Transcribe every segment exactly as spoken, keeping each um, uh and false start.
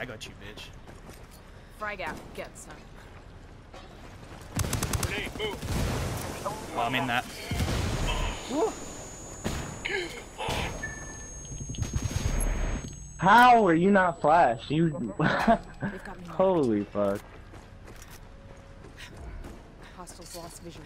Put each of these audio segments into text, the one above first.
I got you, bitch. Frag out. Get some. Grenade, move. Oh, I'm in that. Woo. How are you not flash? You. Holy fuck. Hostiles lost visual.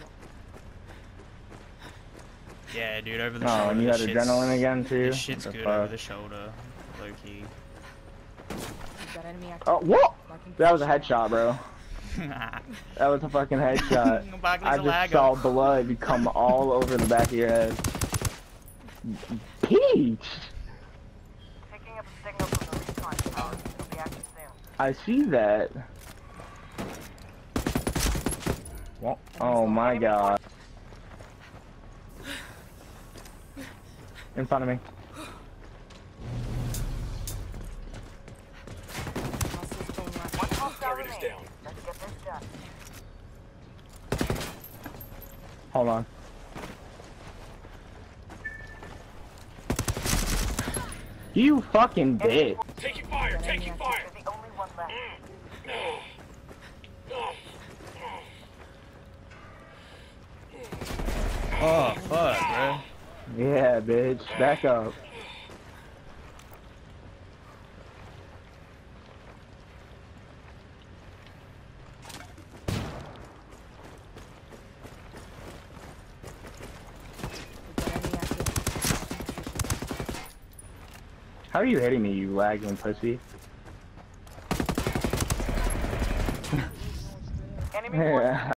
Yeah, dude, over the Oh, shoulder. and you had this adrenaline shit's- again too? This shit's What the good fuck? over the shoulder. Low key. You've got enemy active. Oh, what? Marking That was a position. headshot, bro. That was a fucking headshot. Barkley's I a just lagger. saw blood come all over the back of your head. Peach! Picking up a signal from the recon tower. It'll be active soon. I see that. Well, oh my god. In front of me. Hostiles going left. One hostile Target is remaining. down. Let's get this done. Hold on. You fucking bitch. Taking fire, taking fire. You're the only one left. Oh, fuck, bro. Yeah, bitch. Back up. We've got enemy active. How are you hitting me, you lagging pussy? Enemy Yeah.